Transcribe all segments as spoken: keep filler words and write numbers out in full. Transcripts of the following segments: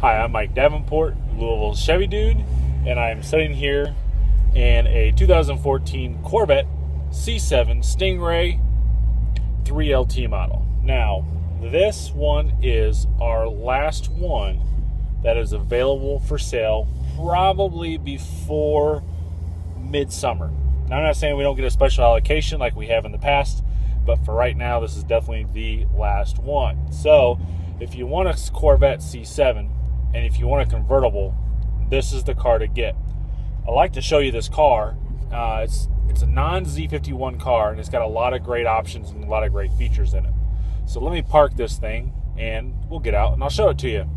Hi, I'm Mike Davenport, Louisville Chevy Dude, and I'm sitting here in a two thousand fourteen Corvette C seven Stingray three L T model. Now, this one is our last one that is available for sale probably before midsummer. Now, I'm not saying we don't get a special allocation like we have in the past, but for right now, this is definitely the last one. So, if you want a Corvette C seven, and if you want a convertible, this is the car to get. I like to show you this car. Uh, it's it's a non Z fifty-one car, and it's got a lot of great options and a lot of great features in it. So let me park this thing, and we'll get out, and I'll show it to you.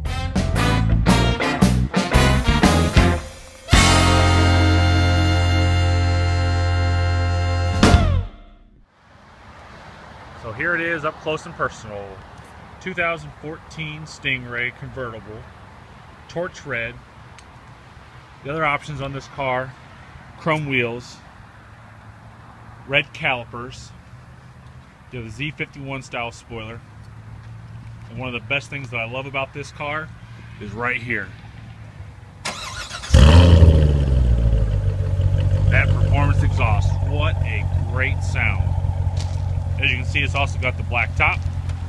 So here it is, up close and personal. two thousand fourteen Stingray convertible, torch red. The other options on this car: chrome wheels, red calipers, you have the Z fifty-one style spoiler, and one of the best things that I love about this car is right here. That performance exhaust, what a great sound. As you can see, it's also got the black top.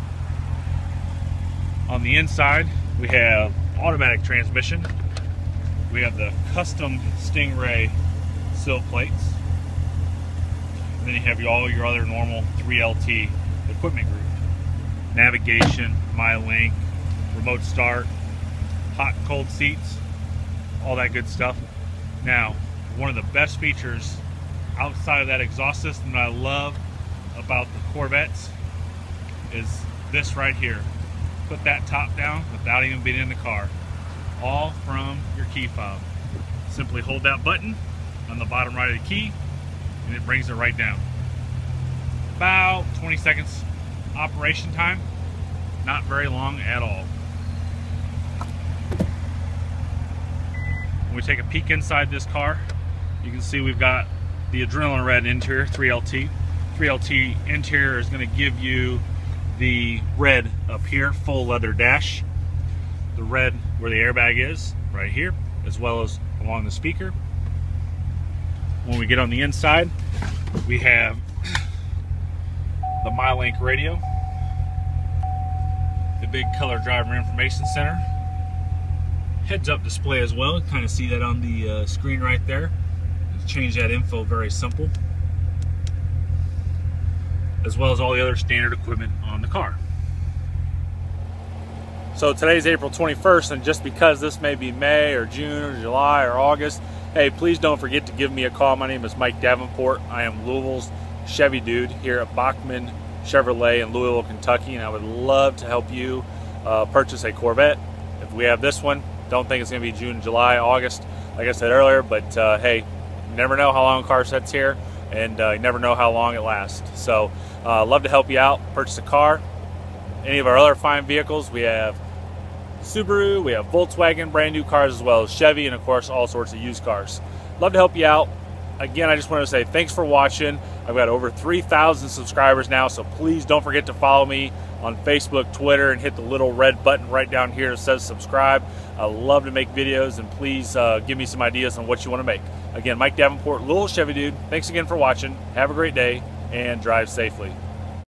On the inside, we have automatic transmission. We have the custom Stingray sill plates. And then you have all your other normal three L T equipment group. Navigation, MyLink, remote start, hot and cold seats, all that good stuff. Now, one of the best features outside of that exhaust system that I love about the Corvettes is this right here. Put that top down without even being in the car, all from your key fob. Simply hold that button on the bottom right of the key and it brings it right down. About twenty seconds operation time, not very long at all. When we take a peek inside this car, you can see we've got the adrenaline red interior, three L T. three L T interior is going to give you the red up here, full leather dash, the red where the airbag is right here, as well as along the speaker. When we get on the inside, we have the MyLink radio, the big color driver information center, heads-up display as well. You kind of see that on the uh, screen right there. Change that info, very simple, as well as all the other standard equipment on the car. So today's April twenty-first, and just because this may be May or June or July or August, hey, please don't forget to give me a call. My name is Mike Davenport. I am Louisville's Chevy Dude here at Bachman Chevrolet in Louisville, Kentucky, and I would love to help you uh, purchase a Corvette. If we have this one, don't think it's going to be June, July, August, like I said earlier, but uh, hey, you never know how long a car sits here, and uh, you never know how long it lasts. So uh, love to help you out, purchase a car. Any of our other fine vehicles, we have Subaru, we have Volkswagen, brand new cars, as well as Chevy, and of course all sorts of used cars. Love to help you out. Again, I just want to say thanks for watching. I've got over three thousand subscribers now, so please don't forget to follow me on Facebook, Twitter, and hit the little red button right down here that says subscribe. I love to make videos, and please uh, give me some ideas on what you want to make. Again, Mike Davenport, Louisville Chevy Dude. Thanks again for watching. Have a great day, and drive safely.